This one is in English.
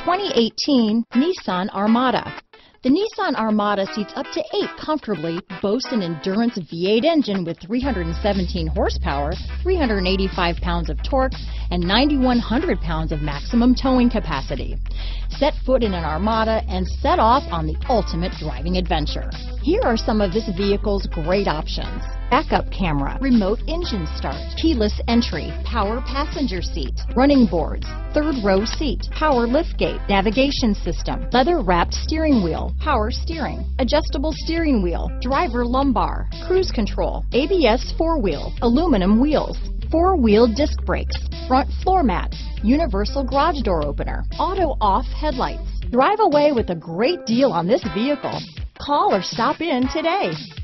2018 Nissan Armada. The Nissan Armada seats up to 8 comfortably, boasts an endurance V8 engine with 317 horsepower, 385 pounds of torque, and 9,100 pounds of maximum towing capacity. Set foot in an Armada and set off on the ultimate driving adventure. Here are some of this vehicle's great options: backup camera, remote engine start, keyless entry, power passenger seat, running boards, third row seat, power liftgate, navigation system, leather wrapped steering wheel, power steering, adjustable steering wheel, driver lumbar, cruise control, ABS 4-wheel, aluminum wheels, 4-wheel disc brakes, front floor mats, universal garage door opener, auto off headlights. Drive away with a great deal on this vehicle. Call or stop in today.